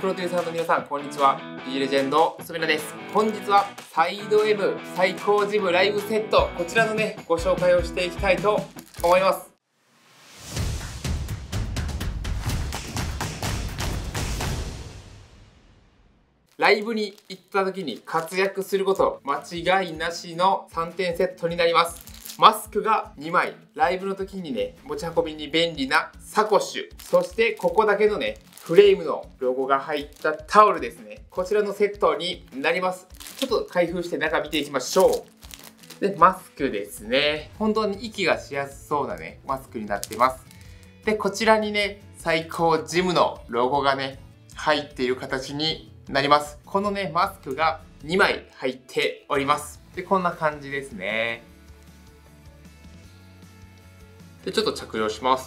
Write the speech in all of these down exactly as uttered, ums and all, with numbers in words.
プロデューサーの皆さん、こんにちは。B レジェンドすみなです。本日はサイド M 最高ジムライブセット、こちらのねご紹介をしていきたいと思います。ライブに行った時に活躍すること間違いなしのさんてんセットになります。マスクがにまい、ライブの時にね持ち運びに便利なサコッシュ、そしてここだけのねフレームのロゴが入ったタオルですね。こちらのセットになります。ちょっと開封して中見ていきましょう。で、マスクですね。本当に息がしやすそうなねマスクになってます。で、こちらにね最高ジムのロゴがね入っている形になります。このねマスクがにまい入っております。で、こんな感じですね。で、ちょっと着用します。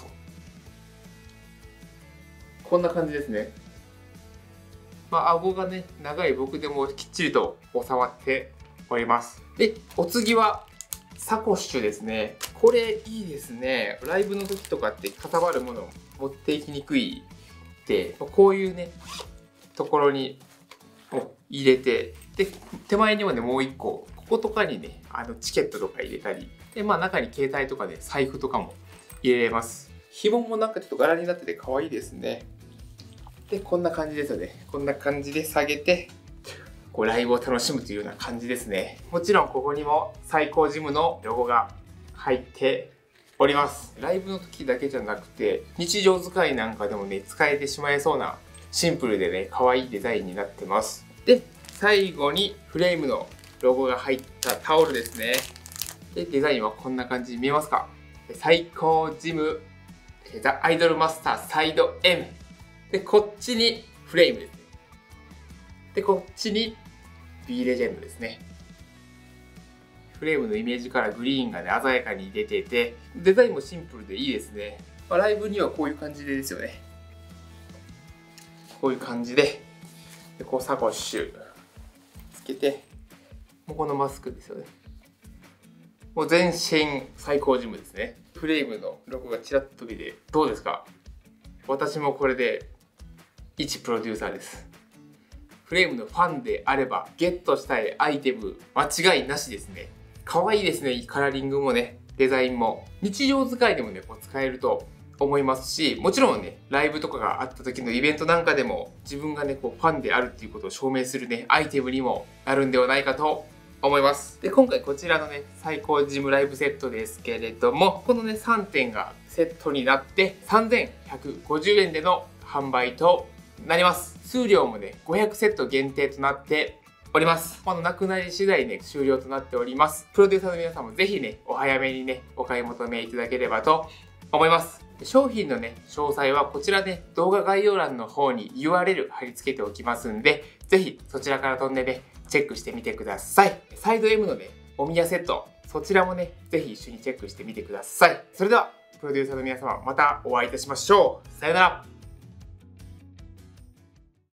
こんな感じですね。まあ、顎がね長い僕でもきっちりと収まっております。で、お次はサコッシュですね。これいいですね。ライブの時とかってかさばるものを持っていきにくいで、こういうねところに入れて、で手前にもねもう一個こことかにねあのチケットとか入れたりで、まあ中に携帯とかね財布とかも入れれます。紐もなんかちょっと柄になってて可愛いですね。で、こんな感じですよね。こんな感じで下げてこうライブを楽しむというような感じですね。もちろんここにも最高ジムのロゴが入っております。ライブの時だけじゃなくて日常使いなんかでもね使えてしまいそうなシンプルでね可愛いデザインになってます。で、最後にフレームのロゴが入ったタオルですね。で、デザインはこんな感じに見えますか？最高ジムザ・アイドルマスターサイド M で、こっちにフレームですね。で、こっちに B レジェンドですね。フレームのイメージからグリーンがね鮮やかに出てて、デザインもシンプルでいいですね。まあ、ライブにはこういう感じでですよね。こういう感じで、でこうサコッシュつけて、もうこのマスクですよね。もう全身最高ジムですね。フレームのロゴがちらっと見てどうですか？私もこれで一プロデューサーです。フレームのファンであればゲットしたいアイテム間違いなしですね。可愛いですね。カラーリングもね、デザインも日常使いでもねこう使えると思いますし、もちろんねライブとかがあった時のイベントなんかでも自分がねこうファンであるっていうことを証明するねアイテムにもなるんではないかと思います。で、今回こちらのね最高ジムライブセットですけれども、このねさんてんがセットになってさんぜんひゃくごじゅうえんでの販売となります。数量もねごひゃくセット限定となっております。このなくなり次第ね終了となっております。プロデューサーの皆さんもぜひねお早めにねお買い求めいただければと思います。商品のね詳細はこちらね動画概要欄の方に ユーアールエル 貼り付けておきますんで、ぜひそちらから飛んでねチェックしてみてください。サイド M のねお宮セット、そちらもねぜひ一緒にチェックしてみてください。それではプロデューサーの皆様、またお会いいたしましょう。さよなら。